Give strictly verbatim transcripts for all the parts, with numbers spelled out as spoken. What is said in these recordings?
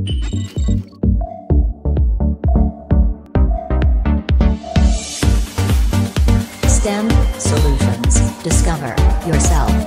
STEM Solutions. Discover yourself.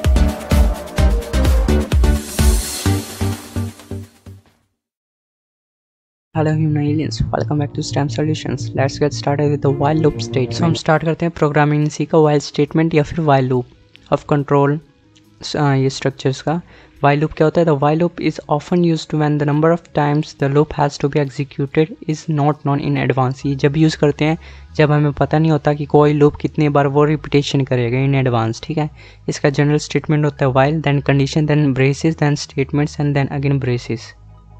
Hello human aliens, welcome back to STEM Solutions. Let's get started with the while loop statement. So हम start करते हैं programming C का while statement या फिर while loop of control ये structures का. While loop क्या होता है? The while loop is often used when the number of times the loop has to be executed is not known in advance. ये जब use करते हैं जब हमें पता नहीं होता कि कोई लूप कितने बार वो रिपीटेशन करेगा इन एडवांस. ठीक है, इसका जनरल स्टेटमेंट होता है while, then condition, then braces, then statements and then again braces.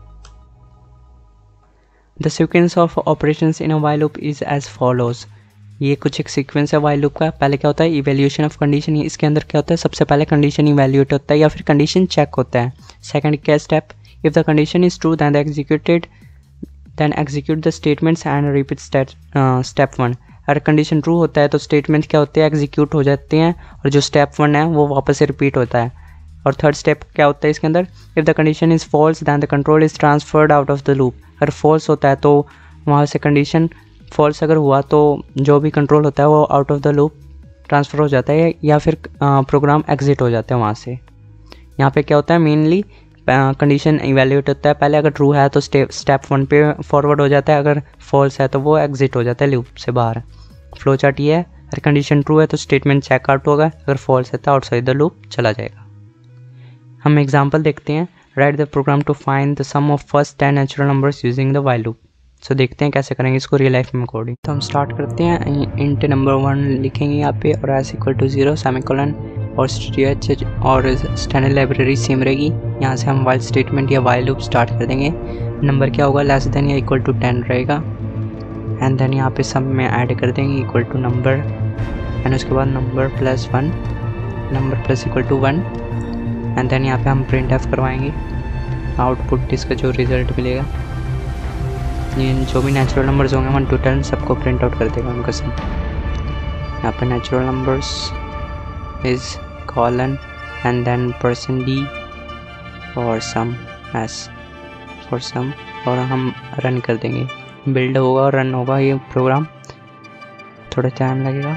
The sequence of operations in a while loop is as follows. ये कुछ एक सीक्वेंस है while loop का. पहले क्या होता है? Evaluation of condition. इसके अंदर क्या होता है? सबसे पहले कंडीशन इवेल्यूएट होता है या फिर कंडीशन चेक होता है. सेकंड क्या स्टेप? If the condition is true then executed then execute the statements and repeat step one. अगर कंडीशन ट्रू होता है तो स्टेटमेंट क्या होते हैं? एग्जीक्यूट हो जाते हैं और जो स्टेप वन है वो वापस से रिपीट होता है. और थर्ड स्टेप क्या होता है इसके अंदर? If the condition is false then the control is transferred out of the loop. अगर फॉल्स होता है तो वहाँ से कंडीशन फॉल्स अगर हुआ तो जो भी कंट्रोल होता है वो out of the loop transfer हो जाता है या फिर प्रोग्राम एग्जिट हो जाता है वहाँ से. यहाँ पे क्या होता है? मेनली कंडीशन इवेल्यूएट होता है पहले. अगर ट्रू है तो स्टेप स्टेप वन पे फॉरवर्ड हो जाता है, अगर फॉल्स है तो वो एग्जिट हो जाता है लूप से बाहर. फ्लो चार्ट ये है. अगर कंडीशन ट्रू है तो स्टेटमेंट चेक आउट होगा, अगर फॉल्स है तो आउटसाइड द लूप चला जाएगा. हम एग्जाम्पल देखते हैं. Write the program to find the sum of first ten natural numbers using the while loop. So देखते हैं कैसे करेंगे इसको रियल लाइफ में कोडिंग. तो हम स्टार्ट करते हैं. इंट नंबर वन लिखेंगे यहाँ पे और S equal to zero semicolon और स्ट्रेच और स्टैंडर्ड लाइब्रेरी सेम रहेगी. यहाँ से हम व्हाइल स्टेटमेंट या व्हाइल लूप स्टार्ट कर देंगे. नंबर क्या होगा? लेस देन या इक्वल टू टेन रहेगा. एंड देन यहाँ पे सब में ऐड कर देंगे इक्वल टू नंबर एंड उसके बाद number plus one, number plus equal to one. And then यहाँ पे हम प्रिंट एफ करवाएंगे. आउटपुट इसका जो रिज़ल्ट मिलेगा ये जो भी नेचुरल नंबर्स होंगे वन टू टेन सबको प्रिंट आउट कर देगा उनका सम. यहाँ पे natural numbers is colon and then percent D और सम एस फॉर सम और हम रन कर देंगे. बिल्ड होगा और रन होगा ये प्रोग्राम, थोड़ा टाइम लगेगा.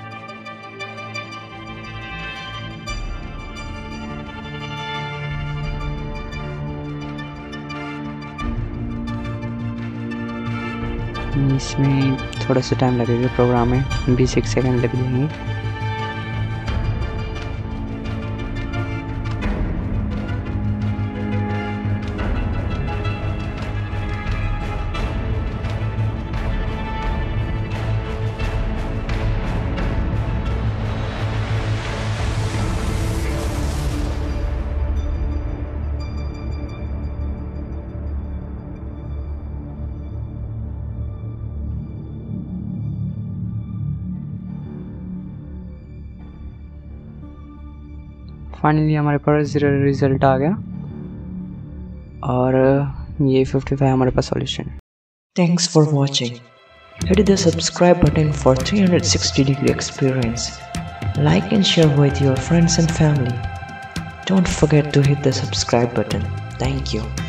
इसमें थोड़ा सा टाइम लगेगा प्रोग्राम में, बीस एक सेकंड लग जाएंगे. फाइनली हमारे पास रिजल्ट आ गया और ये पचपन हमारे पास solution. Thanks for watching. Hit the subscribe button for three hundred sixty degree experience. Like and share with your friends and family. Don't forget to hit the subscribe button. Thank you.